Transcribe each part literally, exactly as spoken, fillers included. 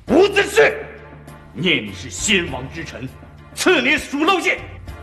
伍子胥，念你是先王之臣，次年属漏县，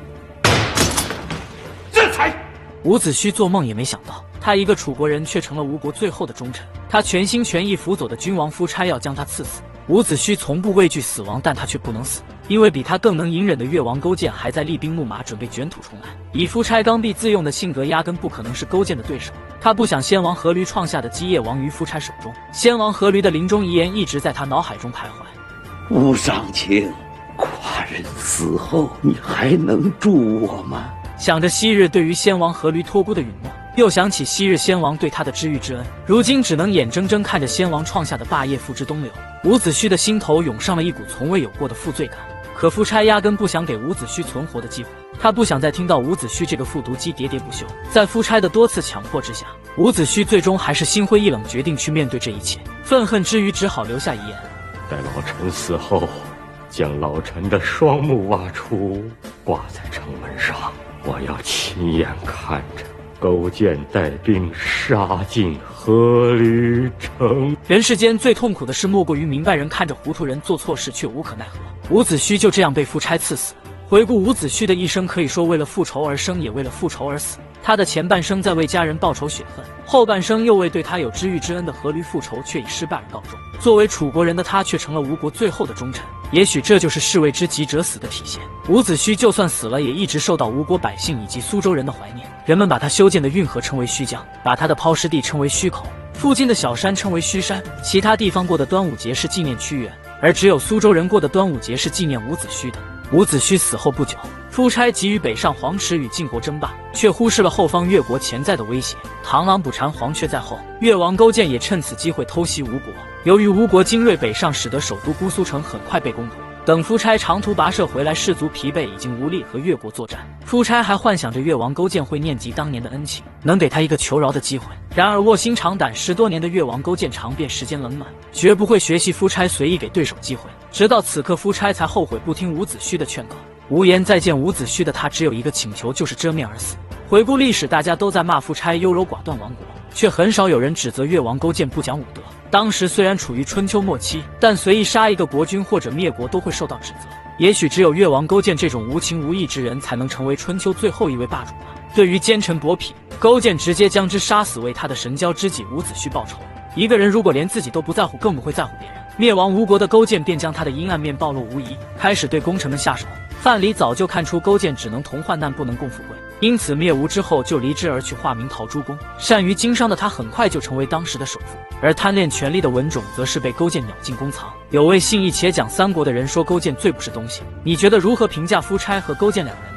这才。 伍子胥做梦也没想到，他一个楚国人却成了吴国最后的忠臣。他全心全意辅佐的君王夫差要将他赐死。伍子胥从不畏惧死亡，但他却不能死，因为比他更能隐忍的越王勾践还在厉兵秣马，准备卷土重来。以夫差刚愎自用的性格，压根不可能是勾践的对手。他不想先王阖闾创下的基业亡于夫差手中。先王阖闾的临终遗言一直在他脑海中徘徊。 吴尚卿，寡人死后你还能助我吗？ 想着昔日对于先王阖闾托孤的允诺，又想起昔日先王对他的知遇之恩，如今只能眼睁睁看着先王创下的霸业付之东流。伍子胥的心头涌上了一股从未有过的负罪感。可夫差压根不想给伍子胥存活的机会，他不想再听到伍子胥这个复读机喋喋不休。在夫差的多次强迫之下，伍子胥最终还是心灰意冷，决定去面对这一切。愤恨之余，只好留下遗言： 待老臣死后，将老臣的双目挖出，挂在城门上。我要亲眼看着勾践带兵杀进阖闾城。 人世间最痛苦的事，莫过于明白人看着糊涂人做错事却无可奈何。伍子胥就这样被夫差赐死。回顾伍子胥的一生，可以说为了复仇而生，也为了复仇而死。他的前半生在为家人报仇雪恨，后半生又为对他有知遇之恩的阖闾复仇，却以失败而告终。作为楚国人的他，却成了吴国最后的忠臣。也许这就是士为知己者死的体现。伍子胥就算死了，也一直受到吴国百姓以及苏州人的怀念。人们把他修建的运河称为胥江，把他的抛尸地称为胥口，附近的小山称为胥山。其他地方过的端午节是纪念屈原，而只有苏州人过的端午节是纪念伍子胥的。伍子胥死后不久，夫差急于北上黄池与晋国争霸，却忽视了后方越国潜在的威胁。螳螂捕蝉，黄雀在后，越王勾践也趁此机会偷袭吴国。由于吴国精锐北上，使得首都姑苏城很快被攻破。等夫差长途跋涉回来，士卒疲惫，已经无力和越国作战。夫差还幻想着越王勾践会念及当年的恩情，能给他一个求饶的机会。然而卧薪尝胆十多年的越王勾践尝遍世间冷暖，绝不会学习夫差随意给对手机会。直到此刻，夫差才后悔不听伍子胥的劝告。无颜再见伍子胥的他，只有一个请求，就是遮面而死。回顾历史，大家都在骂夫差优柔寡断亡国，却很少有人指责越王勾践不讲武德。当时虽然处于春秋末期，但随意杀一个国君或者灭国都会受到指责。也许只有越王勾践这种无情无义之人，才能成为春秋最后一位霸主吧。对于奸臣薄妣，勾践直接将之杀死，为他的神交知己伍子胥报仇。一个人如果连自己都不在乎，更不会在乎别人。灭亡吴国的勾践便将他的阴暗面暴露无遗，开始对功臣们下手。范蠡早就看出勾践只能同患难，不能共富贵，因此灭吴之后就离之而去，化名陶朱公。善于经商的他很快就成为当时的首富，而贪恋权力的文种则是被勾践秒尽公藏。有位信义且讲三国的人说勾践最不是东西，你觉得如何评价夫差和勾践两人？